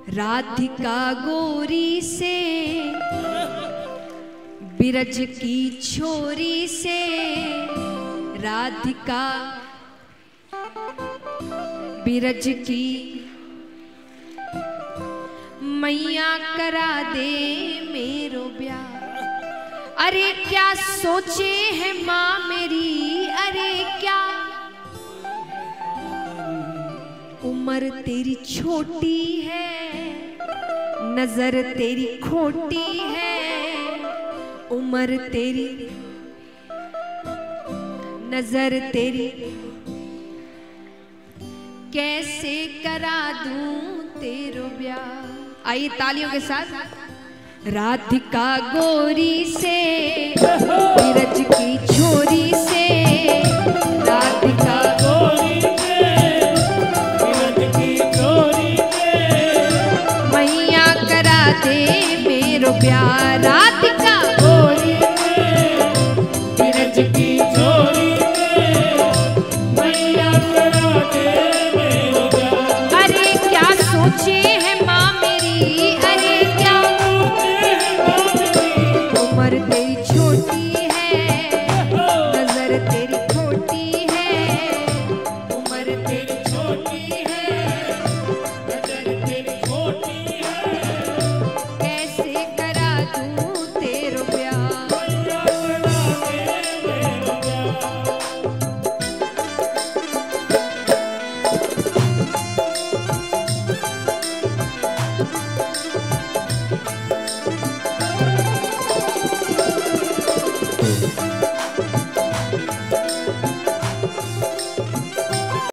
राधिका गोरी से बिरज की छोरी से, राधिका बिरज की मैया करा दे मेरो ब्याह। अरे क्या सोचे है माँ मेरी, अरे क्या उम्र तेरी छोटी है, नजर तेरी खोटी है, उम्र तेरी नजर तेरी, कैसे करा दूं तेरो ब्याह। आइए तालियों के साथ। राधिका गोरी से बिरज की छोरी से, राधिका गोरी से बिरज की छोरी से, मैया करा दे मेरो ब्याह। राधिका गोरी से बिरज की छोरी से, मैया करा दे मेरो ब्याह। अरे क्या सोचे है माँ मेरी, अरे क्या उम्र तेरी छोटी है, नजर तेरी खोटी है, उम्र तेरी छोटी